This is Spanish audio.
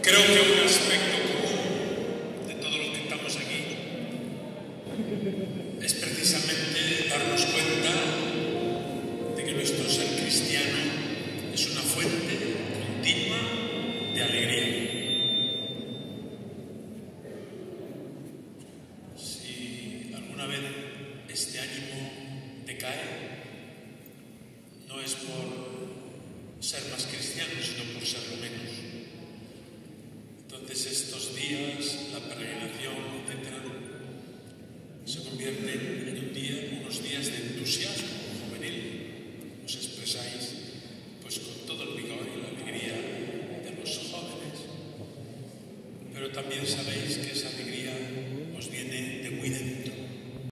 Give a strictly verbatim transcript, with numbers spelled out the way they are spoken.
Creo que un aspecto común de todos los que estamos aquí es precisamente darnos cuenta de que nuestro ser cristiano es una fuente continua de alegría. Si alguna vez este ánimo decae, no es por ser más cristiano, sino por serlo menos. Entonces estos días, la peregrinación, etcétera, se convierten en un día, unos días de